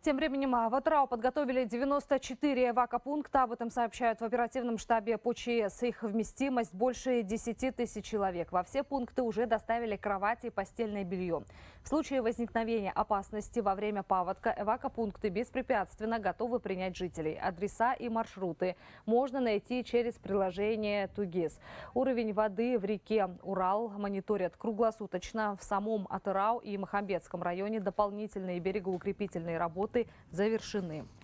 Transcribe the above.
Тем временем в Атырау подготовили 94 эвакопункта. Об этом сообщают в оперативном штабе по ЧС. Их вместимость больше 10 тысяч человек. Во все пункты уже доставили кровати и постельное белье. В случае возникновения опасности во время паводка эвакопункты беспрепятственно готовы принять жителей. Адреса и маршруты можно найти через приложение ТУГИС. Уровень воды в реке Урал мониторят круглосуточно. В самом Атырау и Махамбетском районе дополнительные берегоукрепительные работы завершены.